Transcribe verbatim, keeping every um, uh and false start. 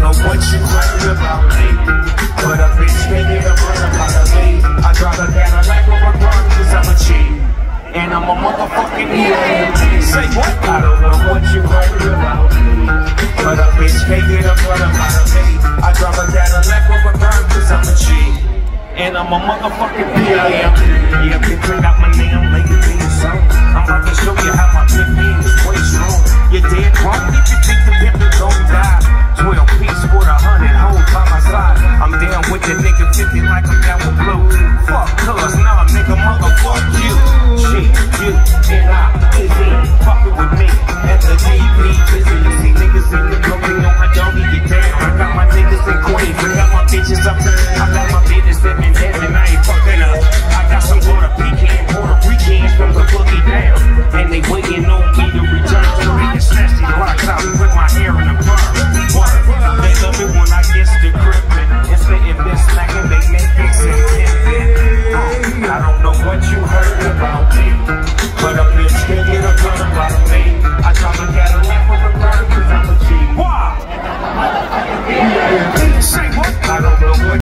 know what you heard about me, but a bitch can't get a brother out of me. I drive a Cadillac over gun cause I'm a G, and I'm a motherfucking P I M P. Say what? I don't know what you heard about me, but a bitch can't get a brother out of me. I drive a Cadillac over gun cause I'm a G, and I'm a motherfucking P I M P. Yeah, bitch, bring out my name, make it be a song. I'm about to show you how my pimp game is way strong. You're dead wrong if you think the pimp is gon' die. Twelve piece with a hundred hoes by my side. I'm down with the nigga fifty like I'm down with blue. Fuck cuz, nah nigga, motherfuck you. Shit, you and I busy fucking with me and the D P busy. You see niggas in the club, they know I don't get down. I got my niggas in Queens, I got my bitches up there. I got my business in Manhattan.